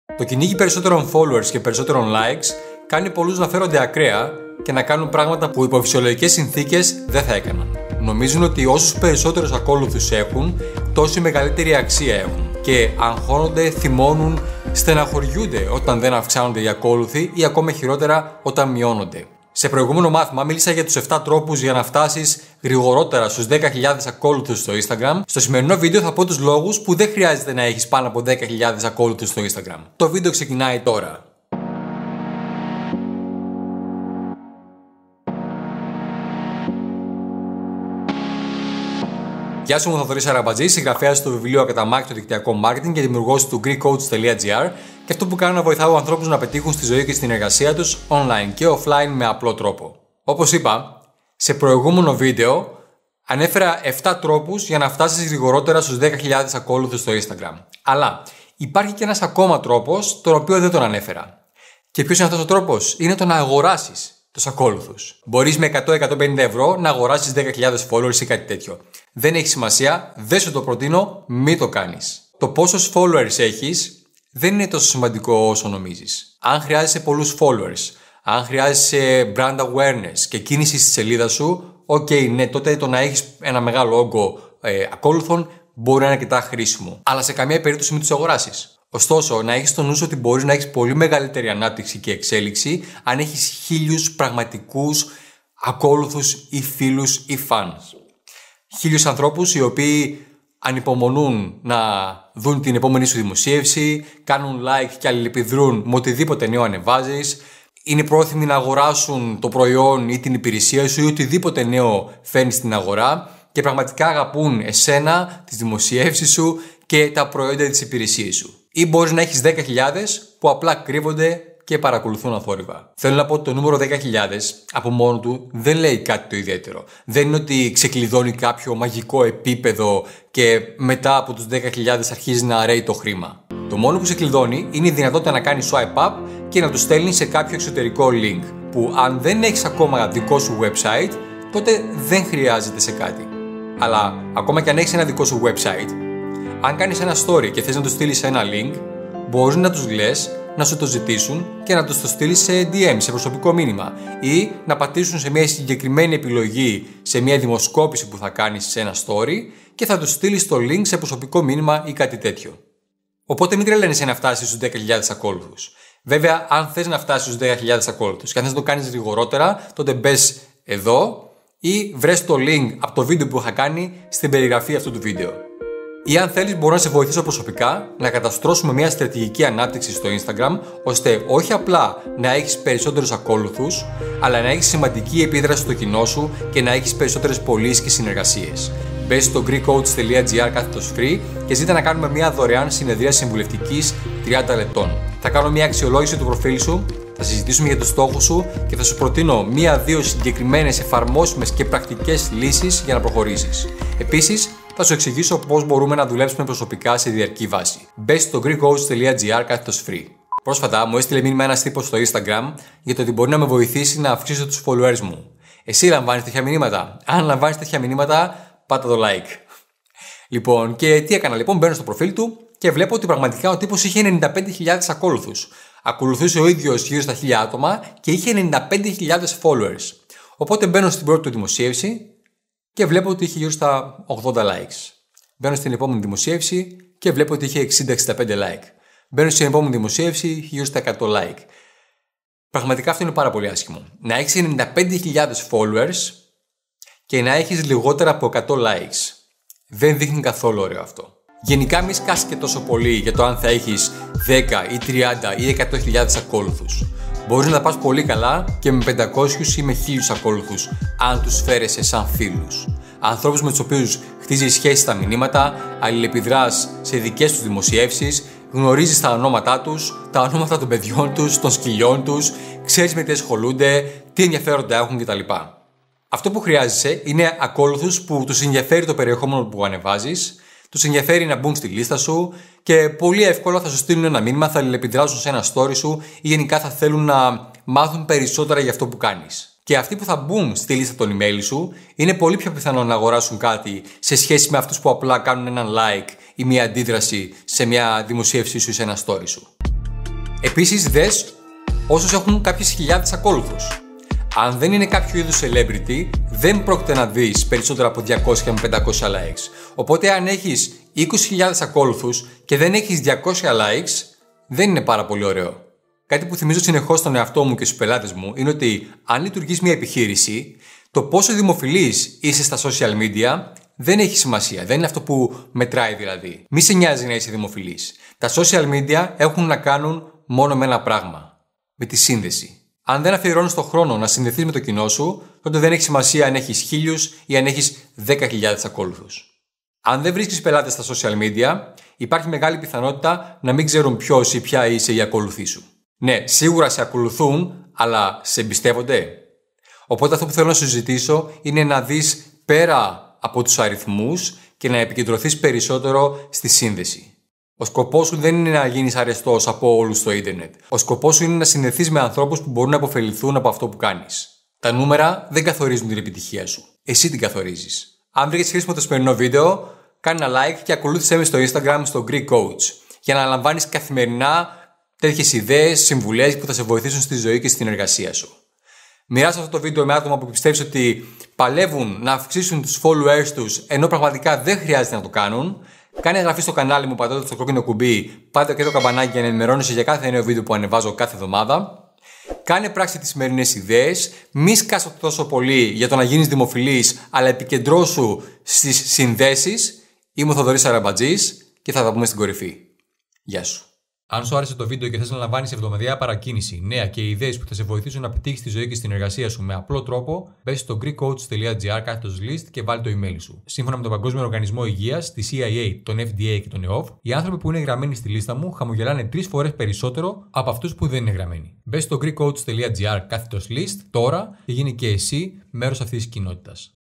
Το κυνήγι περισσότερων followers και περισσότερων likes κάνει πολλούς να φέρονται ακραία και να κάνουν πράγματα που υπό φυσιολογικές συνθήκες δεν θα έκαναν. Νομίζουν ότι όσους περισσότερους ακόλουθους έχουν, τόση μεγαλύτερη αξία έχουν και αγχώνονται, θυμώνουν, στεναχωριούνται όταν δεν αυξάνονται οι ακόλουθοι ή ακόμα χειρότερα όταν μειώνονται. Σε προηγούμενο μάθημα μίλησα για τους 7 τρόπους για να φτάσεις γρηγορότερα στους 10.000 ακόλουθους στο Instagram. Στο σημερινό βίντεο θα πω τους λόγους που δεν χρειάζεται να έχεις πάνω από 10.000 ακόλουθους στο Instagram. Το βίντεο ξεκινάει τώρα. Γεια σου, είμαι ο Θοδωρής Αραμπατζής, συγγραφέας του βιβλίου Ακαταμάχητο Δικτυακό Μάρκετινγκ και δημιουργός του GreekCoach.gr, και αυτό που κάνω να βοηθάω ανθρώπους να πετύχουν στη ζωή και στην εργασία τους online και offline με απλό τρόπο. Όπως είπα, σε προηγούμενο βίντεο ανέφερα 7 τρόπους για να φτάσεις γρηγορότερα στους 10.000 ακόλουθους στο Instagram. Αλλά υπάρχει και ένας ακόμα τρόπος, τον οποίο δεν τον ανέφερα. Και ποιος είναι αυτός ο τρόπος? Είναι το να αγοράσεις τους ακόλουθους. Μπορείς με 100-150 ευρώ να αγοράσεις 10.000 followers ή κάτι τέτοιο. Δεν έχει σημασία, δεν σου το προτείνω, μην το κάνεις. Το πόσους followers έχεις δεν είναι τόσο σημαντικό όσο νομίζεις. Αν χρειάζεσαι πολλούς followers, αν χρειάζεσαι brand awareness και κίνηση στη σελίδα σου, ναι, τότε το να έχεις ένα μεγάλο όγκο ακόλουθων μπορεί να είναι αρκετά χρήσιμο. Αλλά σε καμία περίπτωση μην τους αγοράσεις. Ωστόσο, να έχεις στο νου σου ότι μπορείς να έχεις πολύ μεγαλύτερη ανάπτυξη και εξέλιξη αν έχεις 1.000 πραγματικούς ακόλουθους ή φίλους ή fans. 1.000 ανθρώπους οι οποίοι ανυπομονούν να δουν την επόμενη σου δημοσίευση, κάνουν like και αλληλεπιδρούν με οτιδήποτε νέο ανεβάζεις, είναι πρόθυμοι να αγοράσουν το προϊόν ή την υπηρεσία σου ή οτιδήποτε νέο φέρνεις στην αγορά και πραγματικά αγαπούν εσένα, τις δημοσιεύσεις σου και τα προϊόντα της υπηρεσίας σου. Ή μπορείς να έχεις 10.000 που απλά κρύβονται και παρακολουθούν αθόρυβα. Θέλω να πω ότι το νούμερο 10.000 από μόνο του δεν λέει κάτι το ιδιαίτερο. Δεν είναι ότι ξεκλειδώνει κάποιο μαγικό επίπεδο και μετά από τους 10.000 αρχίζει να ρέει το χρήμα. Το μόνο που ξεκλειδώνει είναι η δυνατότητα να κάνεις swipe up και να του στέλνεις σε κάποιο εξωτερικό link, που αν δεν έχεις ακόμα δικό σου website, τότε δεν χρειάζεται σε κάτι. Αλλά ακόμα και αν έχεις ένα δικό σου website, αν κάνεις ένα story και θες να του στείλεις ένα link, μπορείς να τους λες να σου το ζητήσουν και να τους το στείλεις σε DM, σε προσωπικό μήνυμα, ή να πατήσουν σε μια συγκεκριμένη επιλογή σε μια δημοσκόπηση που θα κάνεις σε ένα story και θα τους στείλεις το link σε προσωπικό μήνυμα ή κάτι τέτοιο. Οπότε μην τρελαίνεσαι να φτάσεις στους 10.000 ακόλουθους. Βέβαια, αν θες να φτάσεις στους 10.000 ακόλουθους και αν θες να το κάνεις γρηγορότερα, τότε μπες εδώ ή βρες το link από το βίντεο που είχα κάνει στην περιγραφή αυτού του βίντεο. Ή αν θέλεις, μπορώ να σε βοηθήσω προσωπικά να καταστρώσουμε μια στρατηγική ανάπτυξη στο Instagram, ώστε όχι απλά να έχεις περισσότερους ακόλουθους, αλλά να έχεις σημαντική επίδραση στο κοινό σου και να έχεις περισσότερες πωλήσεις και συνεργασίες. Μπες στο GreekCoach.gr/free και ζήτα να κάνουμε μια δωρεάν συνεδρία συμβουλευτικής 30 λεπτών. Θα κάνω μια αξιολόγηση του προφίλ σου, θα συζητήσουμε για τους στόχους σου και θα σου προτείνω 1-2 συγκεκριμένες εφαρμόσιμες και πρακτικές λύσεις για να προχωρήσεις. Επίσης, θα σου εξηγήσω πώς μπορούμε να δουλέψουμε προσωπικά σε διαρκή βάση. Μπες στο GreekCoach.gr/free. Πρόσφατα μου έστειλε μήνυμα ένας τύπος στο Instagram για το ότι μπορεί να με βοηθήσει να αυξήσω τους followers μου. Εσύ λαμβάνεις τέτοια μηνύματα? Αν λαμβάνεις τέτοια μηνύματα, πάτα το like. Λοιπόν, και τι έκανα λοιπόν? Μπαίνω στο προφίλ του και βλέπω ότι πραγματικά ο τύπος είχε 95.000 ακόλουθους. Ακολουθούσε ο ίδιος γύρω στα 1.000 άτομα και είχε 95.000 followers. Οπότε μπαίνω στην πρώτη του δημοσίευση και βλέπω ότι είχε γύρω στα 80 likes. Μπαίνω στην επόμενη δημοσίευση και βλέπω ότι είχε 60-65 like. Μπαίνω στην επόμενη δημοσίευση, είχε γύρω στα 100 like. Πραγματικά αυτό είναι πάρα πολύ άσχημο. Να έχεις 95.000 followers και να έχεις λιγότερα από 100 likes. Δεν δείχνει καθόλου ωραίο αυτό. Γενικά μη σκάσεις και τόσο πολύ για το αν θα έχεις 10 ή 30 ή 100.000 ακόλουθους. Μπορείς να πας πολύ καλά και με 500 ή με 1.000 ακόλουθους, αν τους φέρεσαι σαν φίλους. Ανθρώπους με τους οποίους χτίζεις σχέσεις στα μηνύματα, αλληλεπιδράς σε δικές τους δημοσιεύσεις, γνωρίζεις τα ονόματά τους, τα ονόματα των παιδιών τους, των σκυλιών τους, ξέρεις με τι ασχολούνται, τι ενδιαφέροντα έχουν κτλ. Αυτό που χρειάζεσαι είναι ακόλουθους που τους ενδιαφέρει το περιεχόμενο που ανεβάζεις, τους ενδιαφέρει να μπουν στη λίστα σου και πολύ εύκολα θα σου στείλουν ένα μήνυμα, θα αλληλεπιδράσουν σε ένα story σου ή γενικά θα θέλουν να μάθουν περισσότερα για αυτό που κάνεις. Και αυτοί που θα μπουν στη λίστα των email σου είναι πολύ πιο πιθανό να αγοράσουν κάτι σε σχέση με αυτούς που απλά κάνουν έναν like ή μια αντίδραση σε μια δημοσίευσή σου ή σε ένα story σου. Επίσης, δες όσους έχουν κάποιες χιλιάδες ακόλουθους. Αν δεν είναι κάποιο είδους celebrity, δεν πρόκειται να δεις περισσότερα από 200 με 500 likes. Οπότε, αν έχεις 20.000 ακόλουθους και δεν έχεις 200 likes, δεν είναι πάρα πολύ ωραίο. Κάτι που θυμίζω συνεχώς στον εαυτό μου και στους πελάτες μου είναι ότι αν λειτουργείς μια επιχείρηση, το πόσο δημοφιλής είσαι στα social media δεν έχει σημασία. Δεν είναι αυτό που μετράει δηλαδή. Μη σε νοιάζει να είσαι δημοφιλής. Τα social media έχουν να κάνουν μόνο με ένα πράγμα. Με τη σύνδεση. Αν δεν αφιερώνεις τον χρόνο να συνδεθείς με το κοινό σου, τότε δεν έχει σημασία αν έχεις 1.000 ή αν έχεις 10.000 ακόλουθους. Αν δεν βρίσκεις πελάτες στα social media, υπάρχει μεγάλη πιθανότητα να μην ξέρουν ποιος ή ποια είσαι οι ακολουθοί σου. Ναι, σίγουρα σε ακολουθούν, αλλά σε εμπιστεύονται. Οπότε αυτό που θέλω να σου ζητήσω είναι να δεις πέρα από τους αριθμούς και να επικεντρωθείς περισσότερο στη σύνδεση. Ο σκοπός σου δεν είναι να γίνεις αρεστός από όλους στο ίντερνετ. Ο σκοπός σου είναι να συνδεθείς με ανθρώπους που μπορούν να υποφεληθούν από αυτό που κάνεις. Τα νούμερα δεν καθορίζουν την επιτυχία σου. Εσύ την καθορίζεις. Αν βρήκες χρήσιμο το σημερινό βίντεο, κάνε ένα like και ακολούθησέ με στο Instagram στο Greek Coach για να λαμβάνεις καθημερινά τέτοιες ιδέες, συμβουλές που θα σε βοηθήσουν στη ζωή και στην εργασία σου. Μοιράσου αυτό το βίντεο με άτομα που πιστεύεις ότι παλεύουν να αυξήσουν τους followers τους ενώ πραγματικά δεν χρειάζεται να το κάνουν. Κάνε εγγραφή στο κανάλι μου πατώντας το κόκκινο κουμπί, πάτε και το καμπανάκι για να ενημερώνεσαι για κάθε νέο βίντεο που ανεβάζω κάθε εβδομάδα. Κάνε πράξη τις σημερινές ιδέες, μη σκάσω τόσο πολύ για το να γίνεις δημοφιλής, αλλά επικεντρώσου στις συνδέσεις. Είμαι ο Θοδωρής Αραμπατζής και θα τα πούμε στην κορυφή. Γεια σου. Αν σου άρεσε το βίντεο και θες να λαμβάνεις εβδομαδιαία παρακίνηση, νέα και ιδέες που θα σε βοηθήσουν να πετύχεις τη ζωή και στην εργασία σου με απλό τρόπο, μπες στο greekcoach.gr/list και βάλει το email σου. Σύμφωνα με τον Παγκόσμιο Οργανισμό Υγείας, τη CIA, τον FDA και τον EOF, οι άνθρωποι που είναι γραμμένοι στη λίστα μου χαμογελάνε 3 φορές περισσότερο από αυτούς που δεν είναι γραμμένοι. Μπες στο greekcoach.gr/list τώρα και γίνει και εσύ μέρος αυτής της κοινότητας.